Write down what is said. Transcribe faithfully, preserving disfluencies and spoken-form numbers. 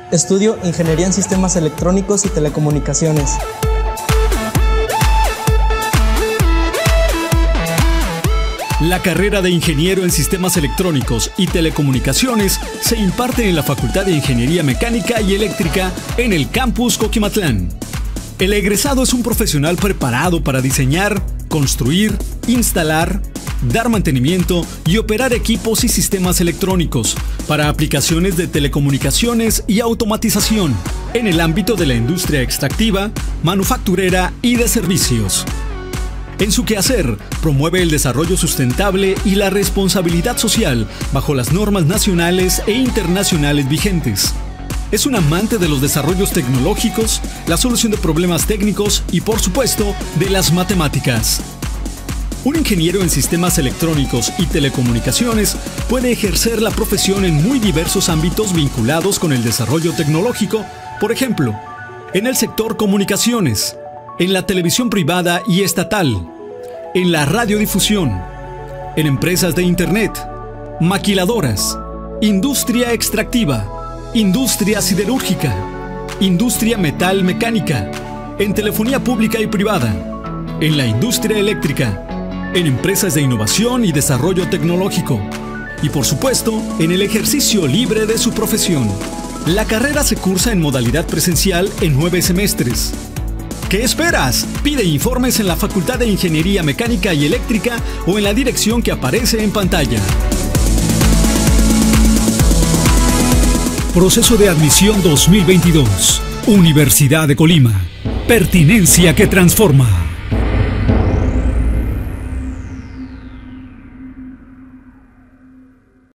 Estudio Ingeniería en Sistemas Electrónicos y Telecomunicaciones. La carrera de Ingeniero en Sistemas Electrónicos y Telecomunicaciones se imparte en la Facultad de Ingeniería Mecánica y Eléctrica en el Campus Coquimatlán. El egresado es un profesional preparado para diseñar, construir, instalar, dar mantenimiento y operar equipos y sistemas electrónicos para aplicaciones de telecomunicaciones y automatización en el ámbito de la industria extractiva, manufacturera y de servicios. En su quehacer, promueve el desarrollo sustentable y la responsabilidad social bajo las normas nacionales e internacionales vigentes. Es un amante de los desarrollos tecnológicos, la solución de problemas técnicos y, por supuesto, de las matemáticas. Un ingeniero en sistemas electrónicos y telecomunicaciones puede ejercer la profesión en muy diversos ámbitos vinculados con el desarrollo tecnológico, por ejemplo, en el sector comunicaciones, en la televisión privada y estatal, en la radiodifusión, en empresas de Internet, maquiladoras, industria extractiva, industria siderúrgica, industria metal mecánica, en telefonía pública y privada, en la industria eléctrica, en empresas de innovación y desarrollo tecnológico y, por supuesto, en el ejercicio libre de su profesión. La carrera se cursa en modalidad presencial en nueve semestres. ¿Qué esperas? Pide informes en la Facultad de Ingeniería Mecánica y Eléctrica o en la dirección que aparece en pantalla. Proceso de admisión dos mil veintidós. Universidad de Colima. Pertinencia que transforma.